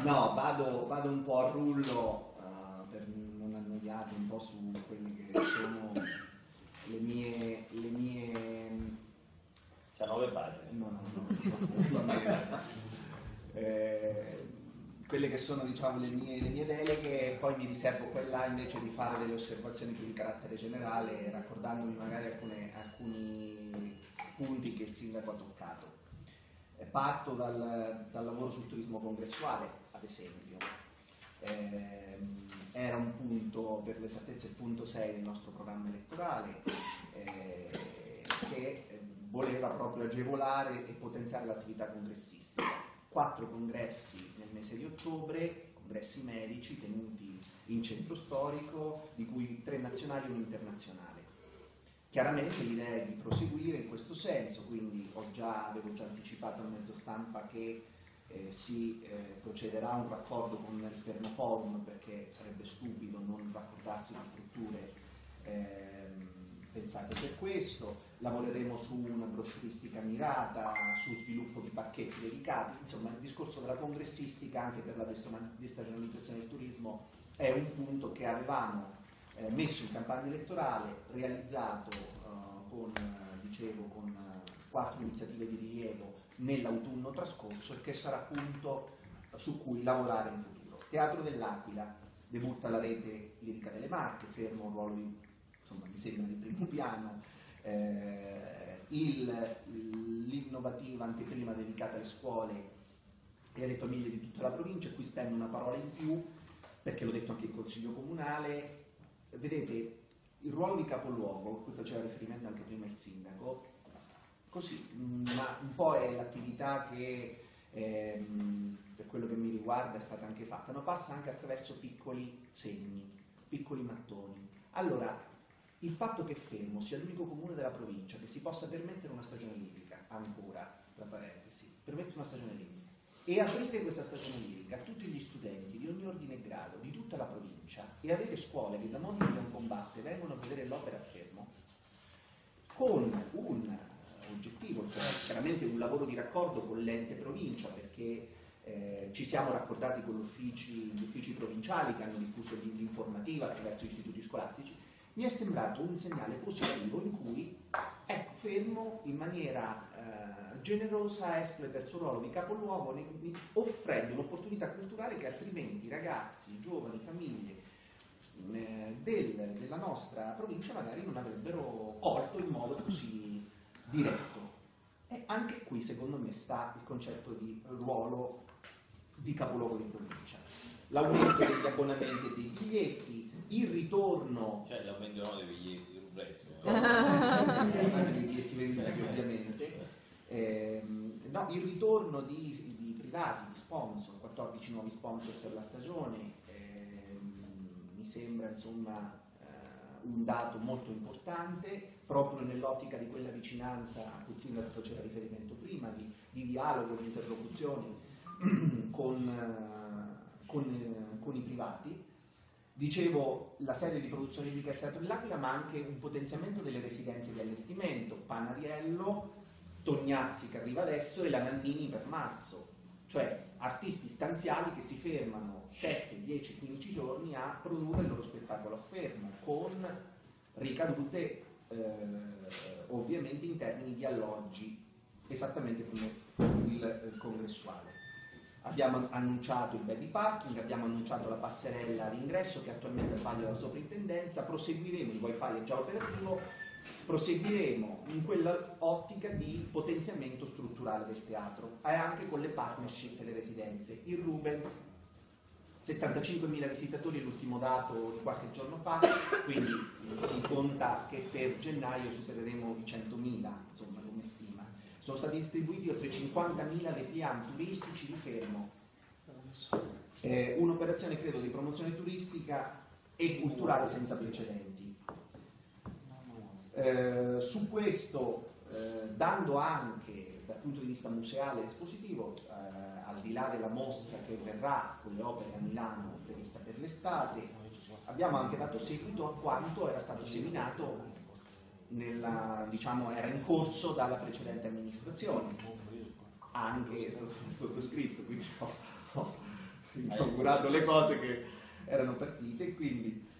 No, vado un po' a rullo per non annoiarvi un po' su quelle che sono le mie... C'ha 9 pagine. No, quelle che sono, diciamo, le mie deleghe, e poi mi riservo quella invece di fare delle osservazioni più di carattere generale, raccordandomi magari alcuni punti che il sindaco ha toccato. Parto dal lavoro sul turismo congressuale, ad esempio. Era un punto, per l'esattezza il punto 6 del nostro programma elettorale, che voleva proprio agevolare e potenziare l'attività congressistica. 4 congressi nel mese di ottobre, congressi medici tenuti in centro storico, di cui 3 nazionali e 1 internazionale. Chiaramente l'idea è di proseguire in questo senso, quindi avevo già anticipato al mezzo stampa che si procederà a un raccordo con il Fermoforum, perché sarebbe stupido non raccordarsi con strutture pensate per questo. Lavoreremo su una brochuristica mirata, su sviluppo di pacchetti dedicati, insomma il discorso della congressistica anche per la destagionalizzazione del turismo è un punto che avevamo messo in campagna elettorale, realizzato con 4 iniziative di rilievo nell'autunno trascorso, e che sarà punto su cui lavorare in futuro. Teatro dell'Aquila, debutta la rete lirica delle Marche, fermo un ruolo mi sembra di primo piano, l'innovativa anteprima dedicata alle scuole e alle famiglie di tutta la provincia. Qui spendo una parola in più perché l'ho detto anche in Consiglio Comunale. Vedete, il ruolo di capoluogo, a cui faceva riferimento anche prima il sindaco, così, ma un po' è l'attività che per quello che mi riguarda è stata anche fatta, ma passa anche attraverso piccoli segni, piccoli mattoni. Allora, il fatto che Fermo sia l'unico comune della provincia che si possa permettere una stagione lirica, ancora, tra parentesi, permettere una stagione lirica, e aprire questa stagione lirica a tutti gli studenti di ogni ordine e grado, di tutta la provincia, e avere scuole che da Monte di Combatte vengono a vedere l'opera a Fermo, con un oggettivo, insomma, chiaramente un lavoro di raccordo con l'ente provincia, perché ci siamo raccordati con gli uffici provinciali che hanno diffuso l'informativa attraverso gli istituti scolastici. Mi è sembrato un segnale positivo in cui, ecco, Fermo in maniera generosa espleta il suo ruolo di capoluogo, offrendo un'opportunità culturale che altrimenti ragazzi, giovani, famiglie della nostra provincia magari non avrebbero colto in modo così diretto. E anche qui secondo me sta il concetto di ruolo di capoluogo di provincia. L'aumento degli abbonamenti e dei biglietti, il ritorno... Cioè l'aumento dei biglietti di Rubrezio. Dei biglietti venditi ovviamente. No, il ritorno di privati, di sponsor, 14 nuovi sponsor per la stagione, mi sembra insomma un dato molto importante, proprio nell'ottica di quella vicinanza a cui il sindaco faceva riferimento prima, di dialogo, di interlocuzioni con i privati. Dicevo, la sede di produzione lirica del Teatro dell'Aquila, ma anche un potenziamento delle residenze di allestimento, Panariello, Tognazzi che arriva adesso e la Nannini per marzo, cioè artisti stanziali che si fermano 7, 10, 15 giorni a produrre il loro spettacolo a Fermo, con ricadute ovviamente in termini di alloggi, esattamente come il congressuale. Abbiamo annunciato il baby parking, abbiamo annunciato la passerella all'ingresso che attualmente è al vaglio della soprintendenza, proseguiremo, il wifi è già operativo, proseguiremo in quella ottica di potenziamento strutturale del teatro e anche con le partnership e le residenze. Il Rubens, 75.000 visitatori è l'ultimo dato di qualche giorno fa, quindi si conta che per gennaio supereremo i 100.000, insomma, come stima. Sono stati distribuiti oltre 50.000 dépliant turistici di Fermo, un'operazione credo di promozione turistica e culturale senza precedenti. Su questo, dando anche dal punto di vista museale e espositivo, al di là della mostra che verrà con le opere a Milano prevista per l'estate, abbiamo anche dato seguito a quanto era stato seminato era in corso dalla precedente amministrazione, anche sottoscritto, quindi ho configurato le cose che erano partite, quindi